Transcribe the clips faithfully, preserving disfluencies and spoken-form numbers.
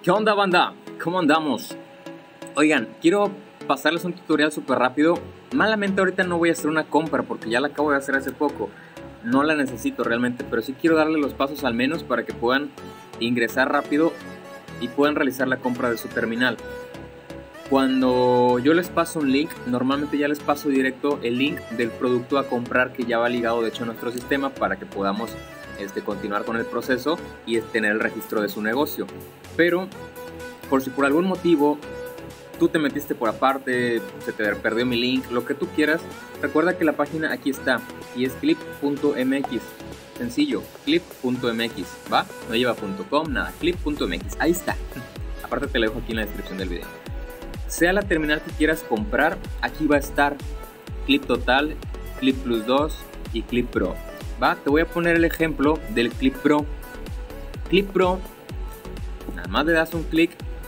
¿Qué onda, banda? ¿Cómo andamos? Oigan, quiero pasarles un tutorial súper rápido. Malamente ahorita no voy a hacer una compra porque ya la acabo de hacer hace poco. No la necesito realmente, pero sí quiero darle los pasos al menos para que puedan ingresar rápido y puedan realizar la compra de su terminal. Cuando yo les paso un link, normalmente ya les paso directo el link del producto a comprar que ya va ligado de hecho a nuestro sistema para que podamos este, continuar con el proceso y tener el registro de su negocio. Pero por si por algún motivo tú te metiste por aparte, se te perdió mi link, lo que tú quieras, recuerda que la página aquí está y es clip punto m x. Sencillo, clip punto m x, ¿va? No lleva .com, nada, clip punto m x, ahí está. Aparte te lo dejo aquí en la descripción del video. Sea la terminal que quieras comprar, aquí va a estar Clip Total, Clip Plus dos y Clip Pro, ¿va? Te voy a poner el ejemplo del Clip Pro. Clip Pro, nada más le das un clic,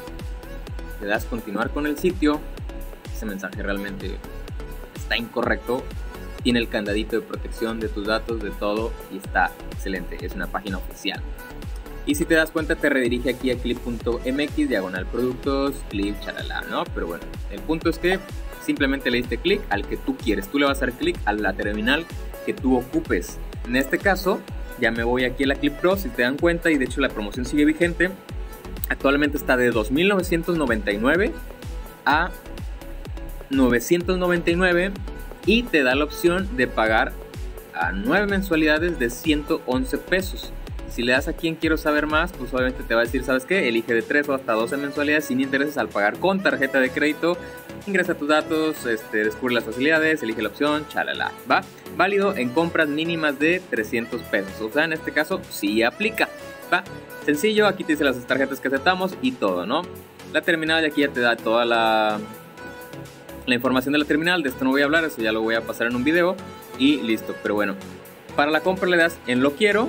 le das continuar con el sitio. Ese mensaje realmente está incorrecto. Tiene el candadito de protección de tus datos, de todo, y está excelente. Es una página oficial. Y si te das cuenta, te redirige aquí a clip punto m x, diagonal productos, clip, chalala, ¿no? Pero bueno, el punto es que simplemente le diste clic al que tú quieres. Tú le vas a dar clic a la terminal que tú ocupes. En este caso, ya me voy aquí a la Clip Pro, si te dan cuenta, y de hecho la promoción sigue vigente. Actualmente está de dos mil novecientos noventa y nueve a novecientos noventa y nueve y te da la opción de pagar a nueve mensualidades de ciento once pesos. Si le das aquí en quiero saber más, pues obviamente te va a decir, ¿sabes qué? Elige de tres o hasta doce mensualidades sin intereses al pagar con tarjeta de crédito. Ingresa tus datos, este, descubre las facilidades, elige la opción, chalala, ¿va? Válido en compras mínimas de trescientos pesos. O sea, en este caso sí aplica, ¿va? Sencillo, aquí te dice las tarjetas que aceptamos y todo, ¿no? La terminal de aquí ya te da toda la, la información de la terminal. De esto no voy a hablar, eso ya lo voy a pasar en un video y listo. Pero bueno, para la compra le das en lo quiero.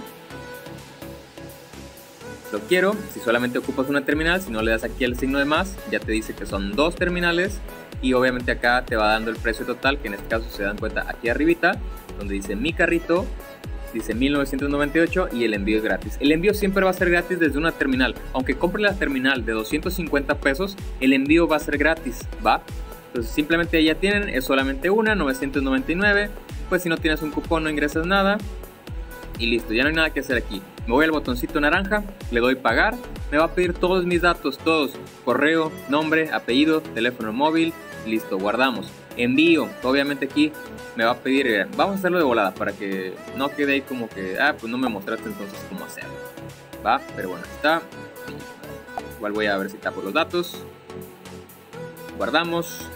Lo quiero, si solamente ocupas una terminal, si no le das aquí el signo de más, ya te dice que son dos terminales y obviamente acá te va dando el precio total, que en este caso se dan cuenta aquí arribita, donde dice mi carrito, dice mil novecientos noventa y ocho y el envío es gratis. El envío siempre va a ser gratis desde una terminal, aunque compres la terminal de doscientos cincuenta pesos, el envío va a ser gratis, ¿va? Entonces simplemente ya tienen, es solamente una, novecientos noventa y nueve, pues si no tienes un cupón no ingresas nada. Y listo, ya no hay nada que hacer aquí. Me voy al botoncito naranja, le doy pagar. Me va a pedir todos mis datos, todos. Correo, nombre, apellido, teléfono móvil. Listo, guardamos. Envío, obviamente aquí me va a pedir, vamos a hacerlo de volada para que no quede ahí como que, ah, pues no me mostraste entonces cómo hacerlo. Va, pero bueno, está. Igual voy a ver si tapo los datos. Guardamos.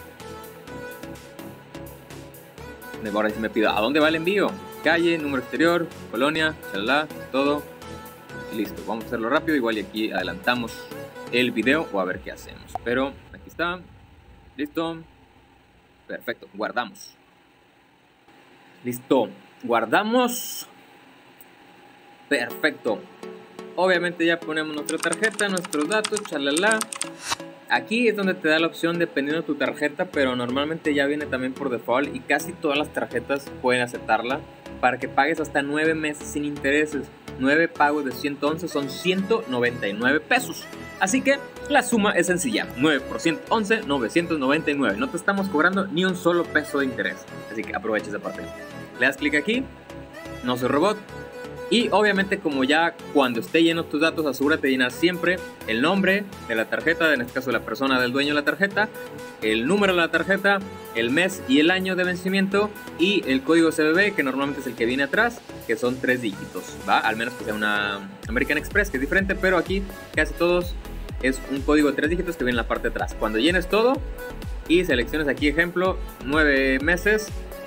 Ahora sí me pido, ¿a dónde va el envío? Calle, número exterior, colonia, chalala, todo. Y listo, vamos a hacerlo rápido. Igual y aquí adelantamos el video o a ver qué hacemos. Pero aquí está. Listo. Perfecto, guardamos. Listo, guardamos. Perfecto. Obviamente ya ponemos nuestra tarjeta, nuestros datos, chalala. Aquí es donde te da la opción dependiendo de tu tarjeta, pero normalmente ya viene también por default y casi todas las tarjetas pueden aceptarla para que pagues hasta nueve meses sin intereses. nueve pagos de ciento once son ciento noventa y nueve pesos. Así que la suma es sencilla, nueve por ciento once, novecientos noventa y nueve. No te estamos cobrando ni un solo peso de interés, así que aprovecha esa parte. Le das clic aquí, no soy robot. Y obviamente como ya cuando esté lleno tus datos, asegúrate de llenar siempre el nombre de la tarjeta, en este caso la persona del dueño de la tarjeta, el número de la tarjeta, el mes y el año de vencimiento y el código C V V, que normalmente es el que viene atrás, que son tres dígitos, ¿va? Al menos que sea una American Express, que es diferente, pero aquí casi todos es un código de tres dígitos que viene en la parte de atrás. Cuando llenes todo y selecciones aquí ejemplo, nueve meses,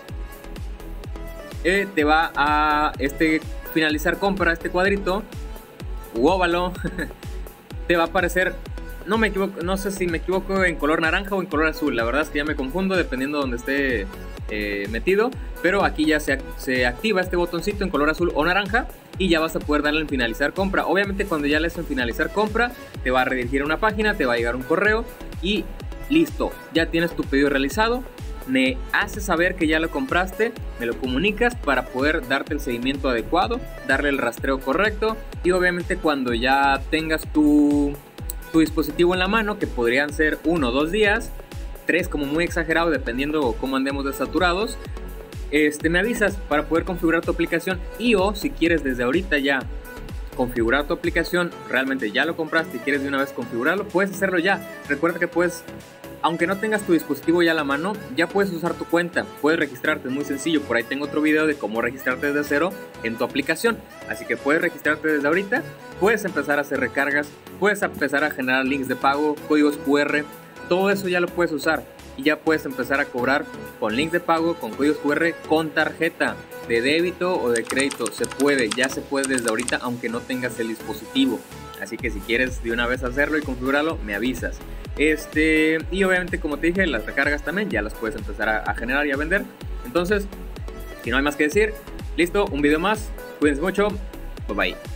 eh, te va a este... finalizar compra, este cuadrito u óvalo te va a aparecer, no me equivoco, no sé si me equivoco en color naranja o en color azul, la verdad es que ya me confundo dependiendo de donde esté eh, metido, pero aquí ya se, se activa este botoncito en color azul o naranja y ya vas a poder darle en finalizar compra. Obviamente cuando ya le des en finalizar compra te va a redirigir a una página, te va a llegar un correo y listo, ya tienes tu pedido realizado. Me haces saber que ya lo compraste, me lo comunicas para poder darte el seguimiento adecuado, darle el rastreo correcto y obviamente cuando ya tengas tu tu dispositivo en la mano, que podrían ser uno o dos días, tres como muy exagerado, dependiendo cómo andemos de saturados, este, me avisas para poder configurar tu aplicación. Y o si quieres desde ahorita ya configurar tu aplicación, realmente ya lo compraste y quieres de una vez configurarlo, puedes hacerlo ya. Recuerda que puedes, aunque no tengas tu dispositivo ya a la mano, ya puedes usar tu cuenta, puedes registrarte, es muy sencillo. Por ahí tengo otro video de cómo registrarte desde cero en tu aplicación, así que puedes registrarte desde ahorita, puedes empezar a hacer recargas, puedes empezar a generar links de pago, códigos cu erre, todo eso ya lo puedes usar y ya puedes empezar a cobrar con links de pago, con códigos cu erre, con tarjeta de débito o de crédito. Se puede, ya se puede desde ahorita, aunque no tengas el dispositivo. Así que si quieres de una vez hacerlo y configurarlo, me avisas. Este, y obviamente, como te dije, las recargas también ya las puedes empezar a, a generar y a vender. Entonces, si no hay más que decir, listo, un video más. Cuídense mucho. Bye bye.